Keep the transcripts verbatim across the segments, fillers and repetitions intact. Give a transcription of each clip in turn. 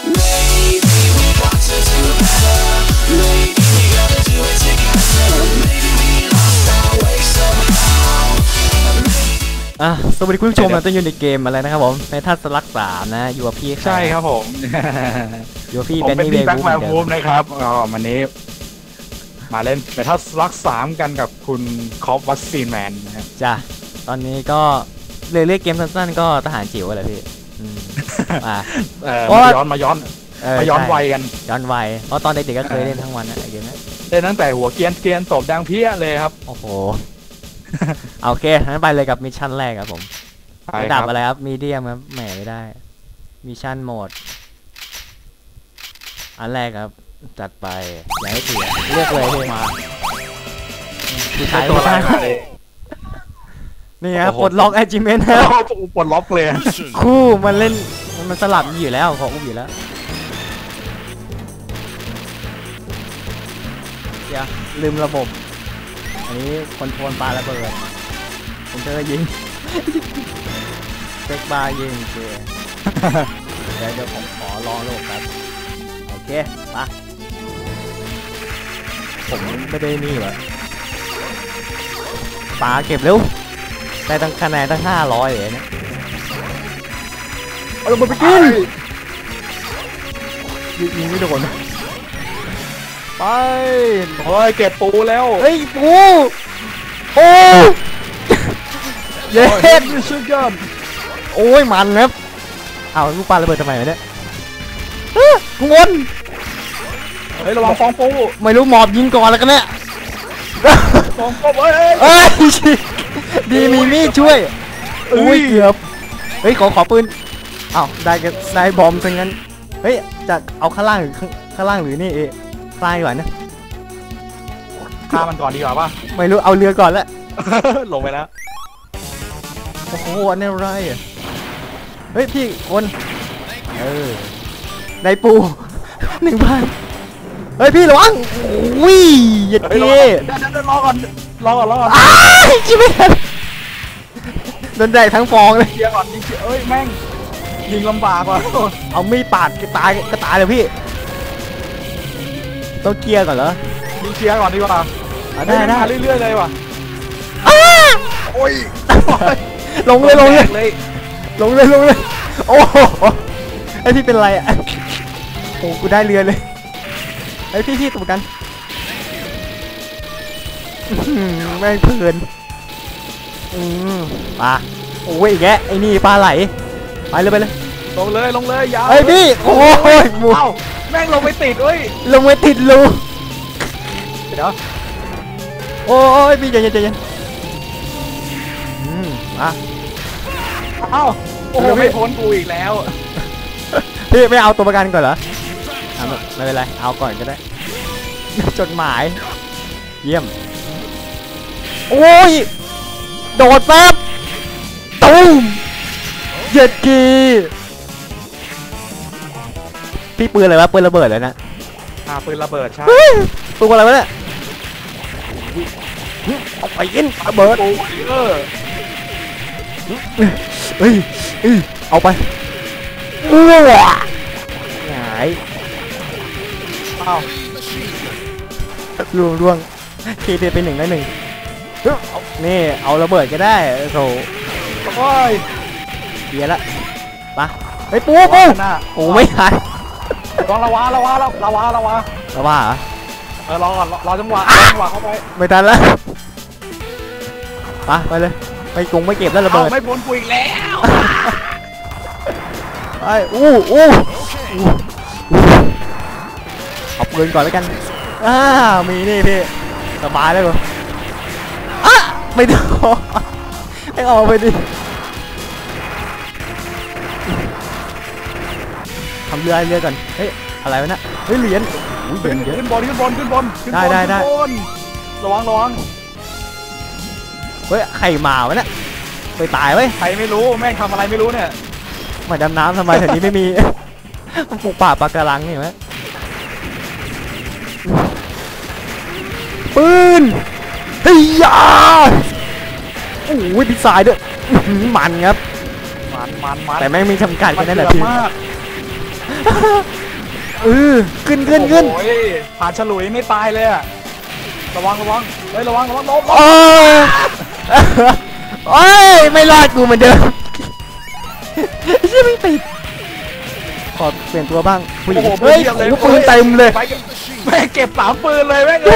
อ่ะสวัสดีคุณผู้ชมนะต้องอยู่ในเกมอะไรนะครับผมในทัศลักษณ์สามนะอยู่กับพี่ใช่ครับผมอยู่กับพี่เป็นนี่แบ็คแมนวูฟนะครับอ๋อวันนี้มาเล่นในทัศลักษณ์สามกันกับคุณคอฟวัตซีนแมนนะครับจ้ะตอนนี้ก็เลยเรียกเกมสั้นๆก็ทหารจิ๋วอะไรพี่อ่ามาย้อนมาย้อนมาย้อนวัยกันย้อนวัยเพราะตอนเด็กๆก็เคยเล่นทั้งวันนะเกมนี้เล่นตั้งแต่หัวเกียนเกียนตบดังเพี้ยเลยครับโอ้โหโอเคงั้นไปเลยกับมิชชั่นแรกครับผมระดับอะไรครับมีเดียมครับแหมไม่ได้มิชชั่นโหมดอันแรกครับจัดไปอย่าให้เสียเลือกเลยที่มาที่ใช้ตัวนี่ครับปลดล็อกแอจิเมนต์แล้วปลดล็อกเลยคู่มันเล่นมันสลับอยู่แล้วขออุ้มอยู่แล้วอย่าลืมระบบอันนี้คอนโทรลปาระเบิดผมเจอยิงเซ็กบาร์ยิงโอเคเดี๋ยวเดี๋ยวผมขอลองโลกครับโอเคปะผมไม่ได้นี่หรอปาเก็บเร็วได้ตั้งคะแนนตั้งห้าร้อยเลยเนี่ยเอาลงมาไปกินยิงไม่โดนไปโอ้ยเก็บปูแล้วเฮ้ยปูโอ้เย็ดสุดยอดโอ้ยมันครับเอาลูกปลาระเบิดทำไมเนี่ยงนเฮ้ยระวังฟองปูไม่รู้หมอบยิงก่อนแล้วกันเนี่ยฟองปูเอ้ยเอ้ยดีมีมีดช่วยอุ้ยเกือบเฮ้ยขอขอปืนอ้าวได้กันได้บอมซะงั้นเฮ้ยจะเอาข้างล่างหรือข้างล่างหรือนี่เอใต้ก่อนนะฆ่ามันก่อนดีกว่าป่ะไม่รู้เอาเรือก่อนแล้วลงไปแล้วโอ้โหอันนี้อะไรอ่ะเฮ้ยพี่คนเออในปูหนึ่งพันเฮ้ยพี่ระวังวิ่งยัดเท่รอก่อนรอก่อนรอก่อนอ้าวชิบะโดนแดกทั้งฟองเลยเชียร์ก่อนยิงเอ้ยแม่งยิงลำบากว่ะเอามีดปาดตายก็ตายเลยพี่ต้องเกียร์ก่อนเหรอยิงเชียร์ก่อนดีกว่าได้ได้เรื่อยๆเลยว่ะโอ้ยลงเลยลงเลยลงเลยลงเลยโอ้โหไอพี่เป็นไรอ่ะโอ้กูได้เรือเลยไอพี่พี่ตัวกันแม่งเพลินอืมปลาโอ้ยแกไอนี่ปลาไหลไปเลยไปเลยลงเลยลงเลยยาวไอพี่โอ้ยมูแม่งลงไปติดเว้ยลงไปติดรูเดี๋ยวโอ้ยพี่ใจเย็นใจเย็นอืมอ่ะเอ้าโอ้โหไม่พ้นกูอีกแล้วพี่ไม่เอาตัวประกันก่อนเหรอไม่เป็นไรเอาก่อนก็ได้จดหมายเยี่ยมโอ้ยโดดแป๊บตุ้มเย็ดกีพี่ปืนอะไรวะปืนระเบิดเลยนะอ่าปืนระเบิดใช่ปืนอะไรวะเนี่ยเอาไปยิงระเบิดเออเฮ้ยเอาไปอ้วหายอ้าวร่วงร่วงทีเดียวไปหนึ่งได้หนึ่งนี่เอาระเบิดก็ได้โถโอ้ยเดี๋ยวละปะไปปูปูโอ้ไม่ทันลองละวะละวะละละวะละวะละวะเหรอเออรอก่อนรอจังหวะจังหวะเข้าไปไม่ทันแล้วปะไปเลยไปกงไม่เก็บแล้วระเบิดไม่พ้นกูอีกแล้วไปอู้อู้เอาปืนก่อนแล้วกันอ้ามีนี่พี่สบายเลยกูอ่ะไม่ได้ให้ออกไปดิทำเรือเรือก่อนเฮ้ยอะไรวะเนี่ยเฮ้ยเหรียญขึ้นขึ้นบนขึ้นบนขึ้นบนได้ได้ได้ระวังระวังเฮ้ยไข่หมาวะเนี่ยไปตายไว้ใครไม่รู้แม่งทำอะไรไม่รู้เนี่ยมาดำน้ำทำไมแถวนี้ไม่มีปลูกป่าปะการังนี่ไหมปืนเฮียโอ้ยพิซซ่าด้วยมันครับมันมันมันแต่แม่งมีจำกัดแค่นั้นแหละพี่เออขึ้นขึ้นขึ้นโอ้ยผ่านฉลุยไม่ตายเลยอะระวังระวังเฮ้ยระวังระวังลบโอ้ยโอ้ยไม่รอดกูเหมือนเดิมใช่ไม่ติดขอเปลี่ยนตัวบ้างผู้หญิงเฮ้ยโอ้โหปืนเต็มเลยแม่เก็บสามปืนเลยแม่ง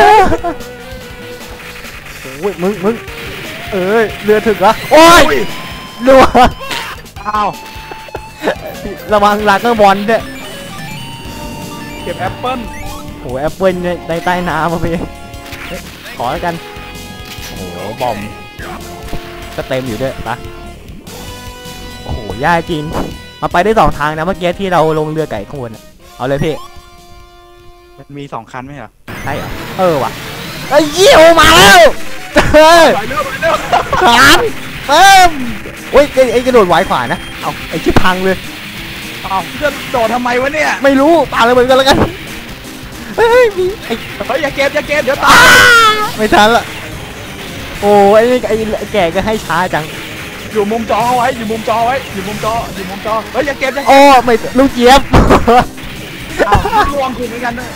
โอ้ยมึงมึงเอ้ยเรือถึกเหรอโอ้ยรัวอ้าวระวังลากเกอร์บอลด้วยเก็บแอปเปิ้ลโอ้แอปเปิลในใต้น้ำมาพี่ขอแล้วกันโอ้โหบอมก็เต็มอยู่ด้วยปะโอ้โหยากจริงมาไปได้สองทางนะเมื่อกี้ที่เราลงเรือไก่ข้างบนเอาเลยพี่มันมีสองคันไหมเหรอใช่เหรอเออว่ะไอ้ยี่โอมาแล้วเฮ้ยไปเร็วไปเร็วสามเติมโอ้ยไอ้ไอ้กระโดดไหวขวานะเอาไอ้ชิบพังเลยอ้าวจะโดดทำไมวะเนี่ยไม่รู้ปาเลยเหมือนกันแล้วกันเฮ้ยมีไอ้เฮ้ยอย่าเก็บอย่าเก็บเดี๋ยวตาอ้าย ไม่ทันละโอ้ไอ้นี่ไอ้ไอ้แก่ก็ให้ช้าจังอยู่มุมจอไว้อยู่มุมจอไว้อยู่มุมจออยู่มุมจอเฮ้ยอย่าเก็บอย่าเก็บโอ้ไม่ลูกเจี๊ยบอ้าวรวมคุณเหมือนกันด้วย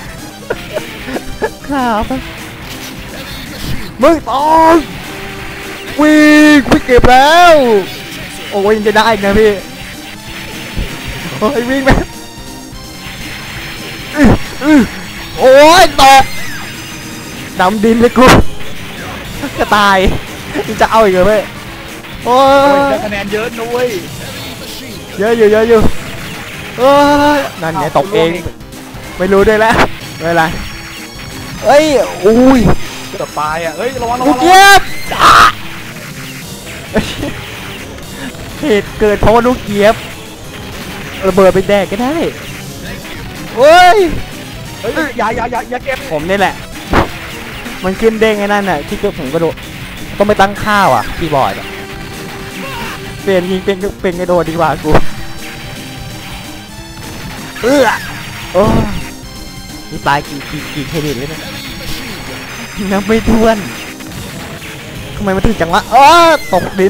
ครับมึงตองวิ่งวิ่งเก็บแล้วโอ้ยยังจะได้อีกนะพี่โอ้ยวิ่งไปอื้ออื้อโอ้ยตกดำดินเลยกูจะตายจะเอาอีกเหรอพี่โอ้โอ้ยยได้คะแนนเยอะนุ้ยเยอะอยู่เยอะอยู่เอ้ยนั่นไงตกเองไม่รู้ด้วยแล้วไม่เป็นไรเอ้ยอุ้ยจะตายอ่ะเฮ้ยระวังระลูวักงเจี๊ยบอ่ะเหตุเกิดเพราะว่าลูกเจี๊ยบระเบิดไปแดกก็ได้เฮ้ยเฮ้ยอย่าอย่าอย่าอย่าเก็บผมนี่แหละ มันขึ้นเด้งไอ้นั่นน่ะที่เกิดผมกระโดดต้องไปตั้งค่าอ่ะคีย์บอร์ดอะเปลี่ยนยิงเป็นเป็นกระโดดดีกว่ากูเออโอ้นี่ตายกี่กี่กี่เครดิตเลยนะนับไม่ถ้วนทำไมมันถึงจังวะอ้อตกดิน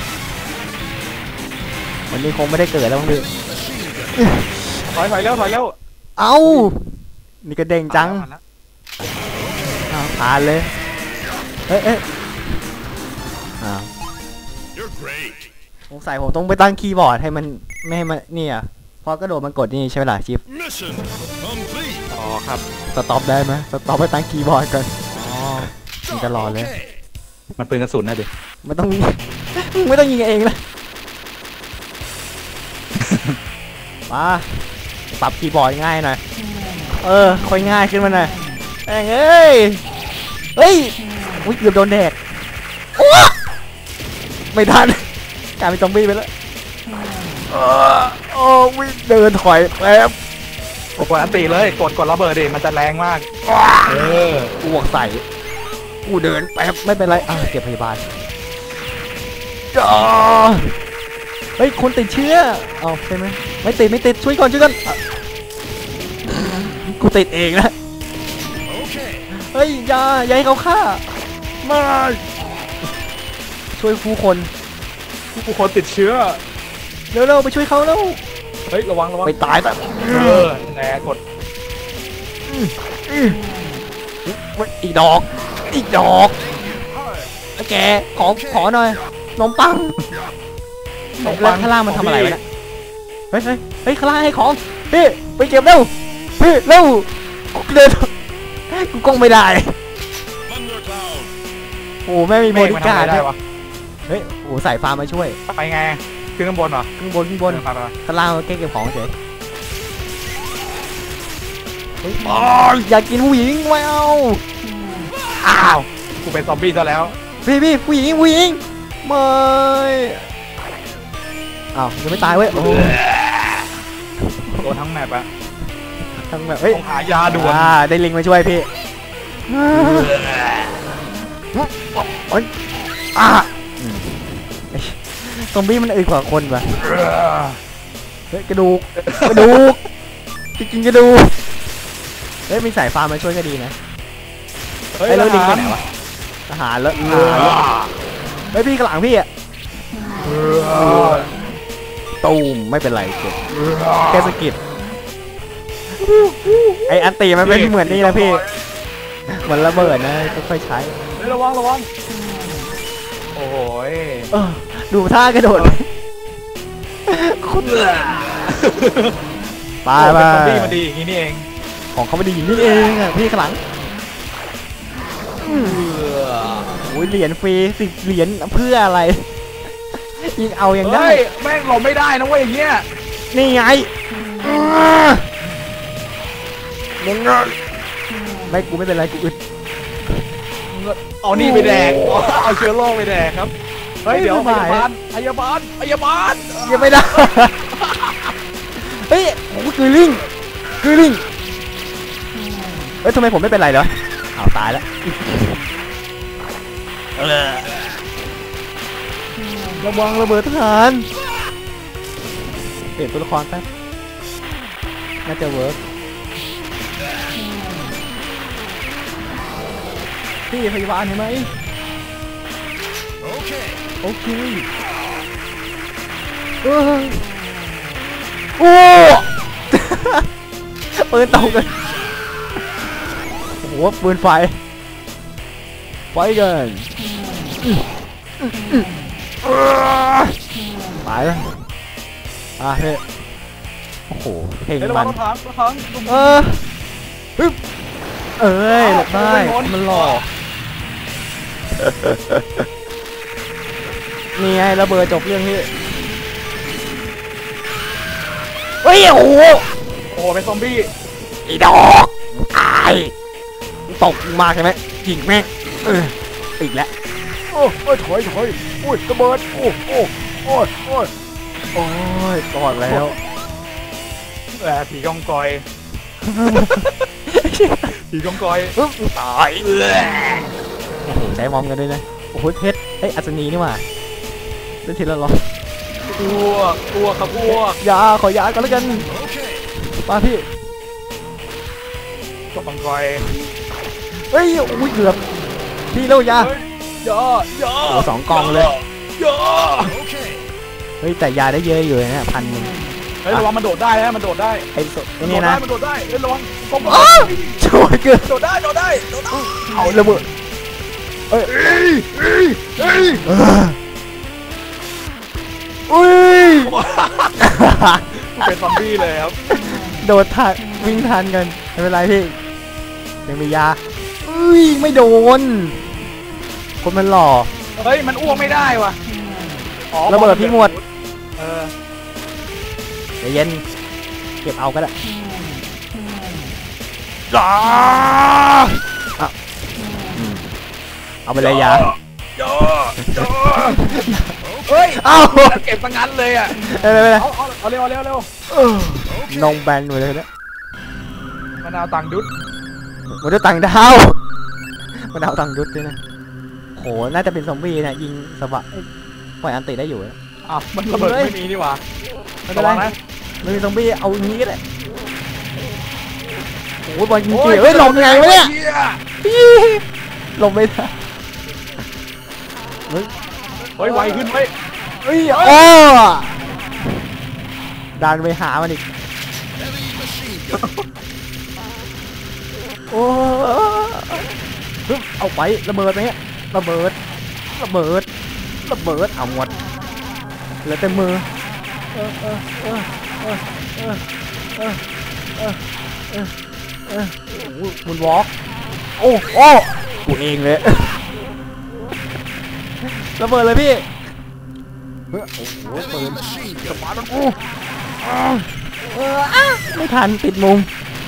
วันนี้คงไม่ได้เกิดแล้วมั้งพี่ถอยถอยเร็วถอยเร็วเอ้านี่ก็เด้งจังมาแล้วอ้าวผ่านเลยเอ้ยเอ้ยอ้าวสงสัยผมต้องไปตั้งคีย์บอร์ดให้มันไม่ให้มันเนี่ยพอกระโดดมันกดนี่ใช่ไหมล่ะชิป Mission complete. อ๋อครับสต็อปได้ไหมสต็อปไปตั้งคีย์บอร์ดก่อนอ๋อมันจะรอเลยมันปืนกระสุนนะดิไม่ต้อง ไม่ต้องยิงเองนะ มาปรับคีย์บอร์ดง่ายหน่อยเออค่อยง่ายขึ้นมาหน่อยแองเอ้ยเฮ้ยอุ้ยเกือบโดนแดกโอ้ไม่ทันกลายเป็นซอมบี้ไปแล้วเออโอ้วิ่งเดินถอยแป๊บกดอันตีเลยกดกดระเบิดดิมันจะแรงมากเอออ้วกใส่กูเดินแป๊บไม่เป็นไรอ่ะเก็บพยาบาลจ้าเฮ้ยคนติดเชื้อเอาใช่ไหมไม่ติดไม่ติดช่วยก่อนช่วยก่อนอ่ะกูติดเองนะ Okay. เฮ้ยอย่าอย่าให้เขาฆ่ามาช่วยผู้คนผู้คนติดเชื้อเร็วๆไปช่วยเขาแล้วเฮ้ยระวังระวังไปตายแบบเออแหนกดอีกดอกอีกดอกไอ้แกขอขอหน่อยนมปังแล้วข้างล่างมันทำอะไรวะเนี่ยเฮ้ยเฮ้ยเฮ้ยข้างล่างให้ของพี่ไปเก็บเร็วพี่เร็วกูเดินกูกล้องไม่ได้ Thundercloud. โอ้แม่มีบเมฆริมันกาทำรอะไรได้วะเฮ้ยโอ้สายฟ้ามาช่วยไปไงขึ้นข้างบนเหรอข้างบนข้างบนเออไปไปไปข้างล่างเก็บเก็บของเฉยเฮ้ยอ๋ออยากกินผู้หญิงไม่เอาอ้าวกูเป็นซอมบี้ซะแล้วพี่พี่ผู้หญิงผู้หญิงไม่อ้าวยังไม่ตายเว้ยโอ้โดนทั้งแมปอะทั้งแบบเฮ้ยต้องหายาด่วนอ่าได้ลิงมาช่วยพี่โอ้ยอ่าอืมไอ้ซอมบี้มันอึดกว่าคนว่ะเฮ้ยกระดูกกระดูกจะกินกระดูกเฮ้ยมีสายฟ้ามาช่วยก็ดีนะเฮ้ยไอ้ยแล้วลิงไปทหารไหนวะทหารแล้วทหารแล้วเฮ้ยพี่กระหลังพี่อะตูมไม่เป็นไรเจ็บแค่สะกิดไออันตีมันเป็นเหมือนนี่นะพี่เหมือนระเบิดนะค่อยๆใช้เฮ้ยระวังระวังโอ้โหยเออดูท่ากระโดดคุณไปไปซอมบี้มันดีอย่างนี้นี่เองของเขาไม่ดีนี่เองอ่ะพี่ข้างหลังโอ้ยเหรียญฟรีสิบเหรียญเพื่ออะไรยิงเอายังได้เฮ้ยแม่งหลบไม่ได้นะเว้ยอย่างเงี้ยนี่ไงมึงไม่กูไม่เป็นไรกูอึดเอานี่ไปแดกเอาเชื้อโรคไปแดกครับเฮ้ยเดี๋ยวพยาบาลพยาบาลพยาบาลยังไม่ได้เฮ้ยโอ้คือลิงคือลิงเฮ้ยทำไมผมไม่เป็นไรเหรอเอาตายแล้วระวังระเบิดทหารเปลี่ยนตัวละครแป๊บน่าจะเวิร์กพี่พยาบาลเห็นไหม Okay. โอเคเออโอ้ ปืนตกเลยโอ้โหปืนไฟไฟกันตายแล้วอ่ะเฮ้ยโอ้โหเพลงเฮ้ยระมัวังนรถถังรถถังเออฮึบเอ้ยหลบได้มันหล่อนี่ไงระเบิดจบเรื่องที่เฮ้ยโอ้โหโอ้โหเป็นซอมบี้ไอ้ดอกตายตกมากใช่ไหมยิงแม่งเอออีกแล้วโอ้โอ้ยถอยถอยโอ้ยระเบิดโอ้โอ้โอ้ยโอ้ยโอ้ยกอดแล้วแหมผีกองกอยผีกองกอยปึ๊บตายโอ้โหใช้มอมกันด้วยนะโอ้โหเพชรเอ้ยอัศนีนี่หว่าเป็นทีละล้อตัวตัวครับพวกยาขอยาก่อนแล้วกัน Okay. มาพี่ตัวกองกอยเฮ้ยอุ้ยเกือบพี่เร็วยาเฮ้ยย่อย่อโอ้สองกองเลยย่อ Okay. เฮ้ยแต่ยาได้เยอะอยู่นะพันหนึ่งเฮ้ยระวังมันโดดได้นะมันโดดได้ไอ้สไอ้มันโดนี่ดได้นะมันโดดได้เฮ้ยระวังกองกอ้าอวย ช่วยเกือบโดดได้โดดได้โดดได้เอาระเบิดเอ้ยเฮ้ยเฮ้ยเฮ้ยเอออุ้ยเป็นซอมบี้เลยครับโดดทันวิ่งทันกันไม่เป็นไรพี่ยังมียาอุ้ยไม่โดนคนมันหล่อเฮ้ยมันอ้วกไม่ได้ว่ะอ๋อระเบิดพี่หมดเออเดี๋ยวเย็นเก็บเอาก็ได้จ้าอ่ะอืมเอาไปเลยยาย่อย่อเฮ้ยเอ้าเก็บซะงั้นเลยอ่ะไม่เป็นไรเอาเอาเอาเร็วเอาเร็วเอาเร็วนองแบนหมดเลยนะมะนาวตังดุดหมดด้วยตังดาวมันเอาตังดุดด้วยนะโหน่าจะเป็นซอมบี้นะยิงสบะเอ้ยปล่อยอันติได้อยู่นะอ้าวมันระเบิดไม่มีนี่หว่าไม่เป็นไรระวังนะไม่มีซอมบี้เอาอย่างนี้ก็ได้โอ้ยบอลยิงเกี่ยวเฮ้ยหลบไงวะเนี่ยหลบไม่ได้เฮ้ยเฮ้ยไวขึ้นเฮ้ยเฮ้ยโอ้ดันไปหามันอีก Heavy machine gun. โอ้ฮึบเอาไประเบิดไหมเนี่ยระเบิดระเบิดระเบิดเอาหมดเหลือแต่มือเออเออเออเออเออเออเออเออเออโอ้มุนวอล์กโอ้โอ้กูเองเลยระเบิดเลยพี่เฮ้ยโอ้โหปืน Machine gun. ปาดโอ้เอออ่ะไม่ทันติดมุม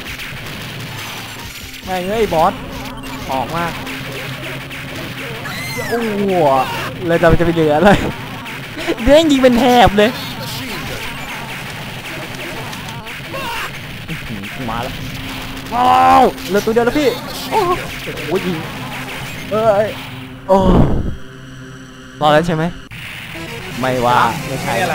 แม่งเอ้ยบอสออกมากโอ้โหเลยเราจะไปเหลืออะไรเด้งยิงเป็นแถบเลย Machine gun. หืมมาแล้วว้าวเหลือตัวเดียวแล้วพี่โอ้โหยิงเอ้ยโอ้รอดแล้วใช่ไหมไม่ว่าไม่ใช่นี่อะไร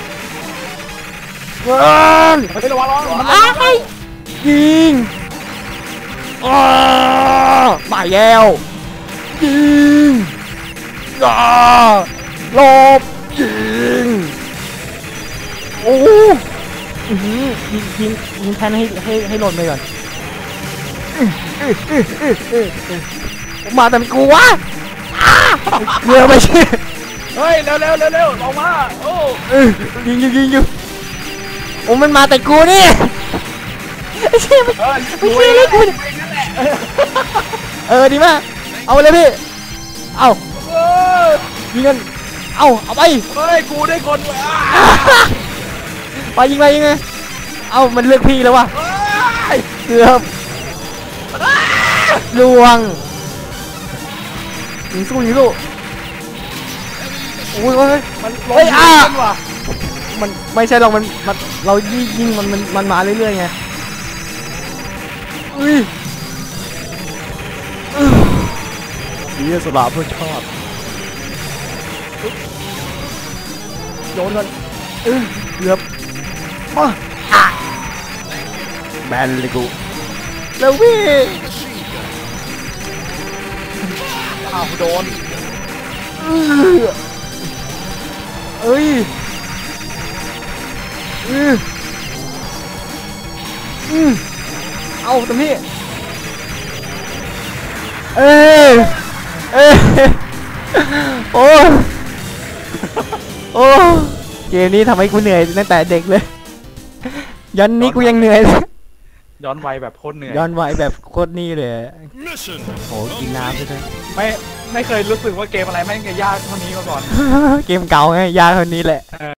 เงินเฮ้ยระวังระวังมันอ้ายยิงอ้ามาแล้วยิงอ้าหลบยิงโอ้อื้อหือยิงยิงยิงแทนให้ให้ให้หล่นไปก่อนอื้ออื้ออื้ออื้ออื้ออื้อมาแต่กูวะอ้าเรือไปชื่อเฮ้ยเร็วเร็วเร็วเร็วออกมาโอ้เออยิงยิงยิงยิงโอ้มันมาแต่กูนี่ไม่ใช่ไม่เออไม่ใช่เลยกูเนี่ยเออดีมากเอาเลยพี่เอาเออยิงกันเอาเอาไปเฮ้ยกูได้คนว่ะไปยิงไปยิงไงเอามันเลือกพี่แล้ววะเฮ้ยเกือบลวงยิงสู้ยิงสู้โอ้ยโอ้ยมันลงเฮ้ยอ่ะกันว่ะมันไม่ใช่หรอกมันมันเรายิงยิงมันมันมันมาเรื่อยๆไงอุ้ยเสียสละเพื่อชาติโยนกันเออเกือบมาอ่ะแบนเลยกูเร็วพี่อ้าวโดนเออเอ้ยอืออือเอาเต็มที่เอ้ยเอ้ยโอ้โอ้เกมนี้ทำให้กูเหนื่อยตั้งแต่เด็กเลยยันนี้กูยังเหนื่อยเลยย้อนวัยแบบโคตรเหนื่อยย้อนวัยแบบโคตรนี่เลย Mission. โอ้กินน้ำด้วยไม่ไม่เคยรู้สึกว่าเกมอะไรแม่งจะยากเท่านี้มาก่อนเกมเก่าไงยากเท่านี้แหละ